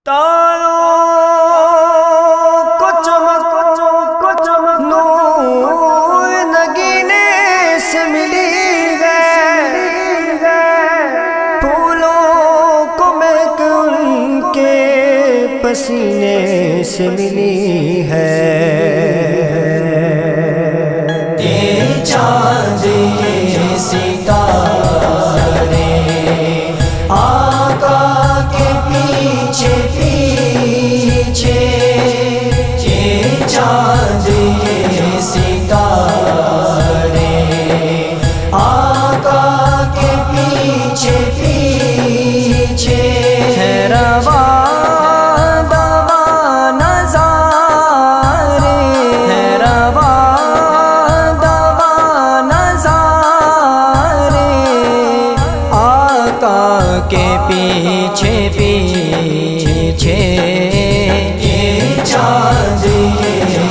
تاروں کو چمک نور نگینے سے ملی ہے، پھولوں کو مہک ان کے پسینے سے ملی ہے۔ یہ چاند یہ ستارے آقا کے پیچھے پیچھے، یہ چاند یہ ستارے آقا کے پیچھے پیچھے، ہے رواں دواں نظارے، ہے رواں دواں نظارے آقا کے پیچھے پیچھے، یہ چاند یہ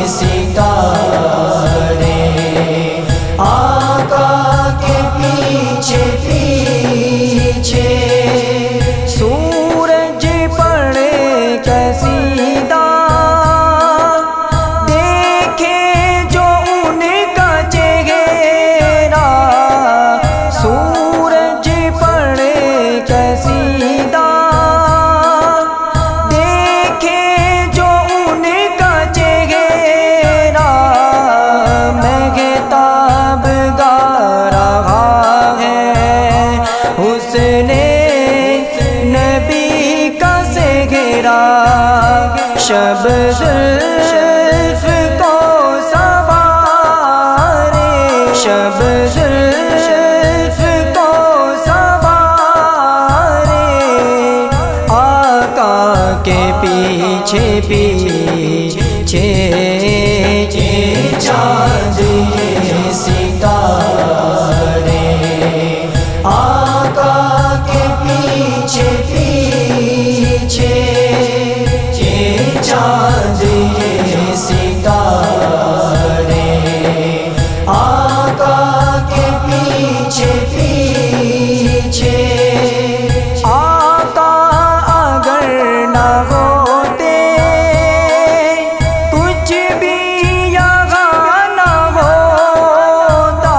ستارے آقا کے پیچھے پیچھے، سورج پڑے کسیدہ دیکھے جو ان کا چہرہ، سورج پڑے کسیدہ دیکھے جو ان کا چہرہ، مہتاب گا رہا ہے حسن نبی کا سہرا، شب زلف کو سنوارے، شب زلف کو سنوارے آقا کے پیچھے پیچھے، یہ چاند یہ ستارے آقا کے پیچھے پیچھے، یہ چاند یہ ستارے آقا کے پیچھے پیچھے، آقا اگر نہ ہوتے کچھ بھی یہاں نہ ہوتا،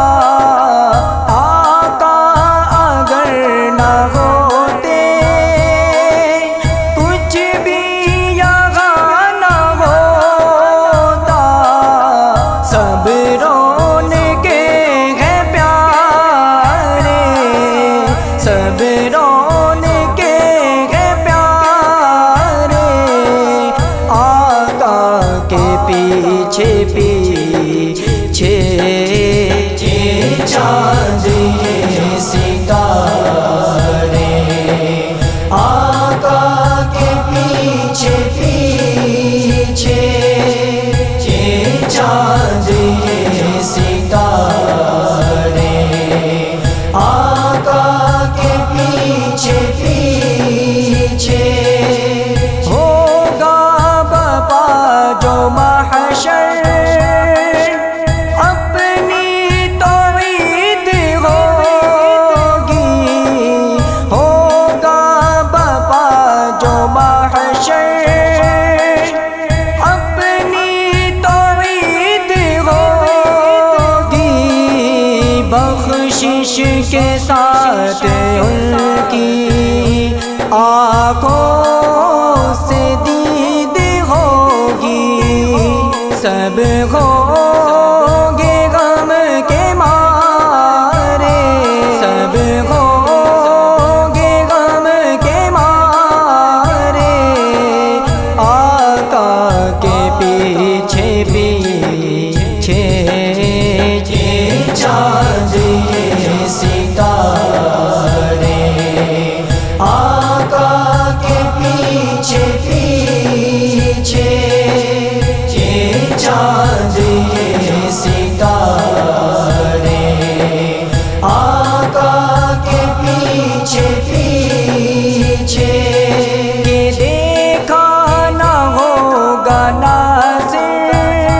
آقا اگر نہ ہوتے کچھ بھی یہاں نہ ہوتا، سب رون کے ہیں پیارے، سب رون کے ہیں پیارے آقا کے پیچھے پیچھے، یہ چاند یہ ستارے آقا کے پیچھے پیچھے، یہ چاند یہ ستارے آقا کے پیچھے پیچھے، ہوگا بپا جو محشر اپنی توحید ہوگی، ہوگا بپا جو محشر اپنی توحید ہوگی، بخشش کے ساتھ ان کی آنکھوں سے دید ہوگی، سب ہوں گے غم کے مارے، سب ہوں گے غم کے مارے آقا کے پیچھے پیچھے، یہ چاند یہ ستارے آقا کے پیچھے پیچھے، یہ چاند یہ ستارے آقا کے پیچھے پیچھے، کہ دیکھا نہ ہوگا ناظر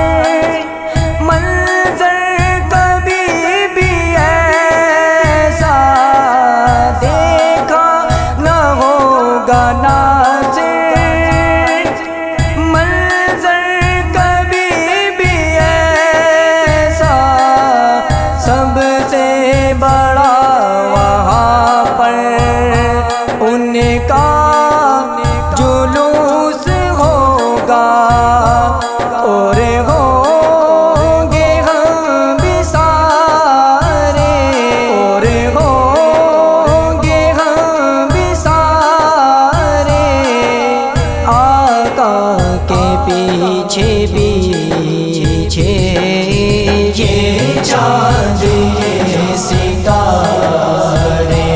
منظر کبھی بھی ایسا، دیکھا نہ ہوگا ناظر چاند یہ ستارے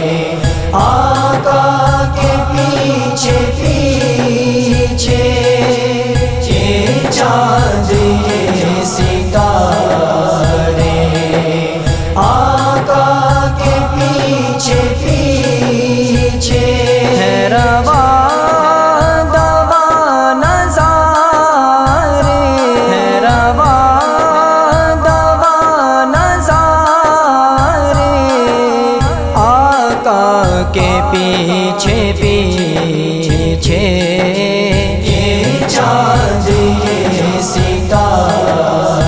آقا کے پیچھے پیچھے یہ چاند یہ ستارے آقا کے پیچھے پیچھے ہے رواں کے پیچھے پیچھے یہ چاند یہ ستارے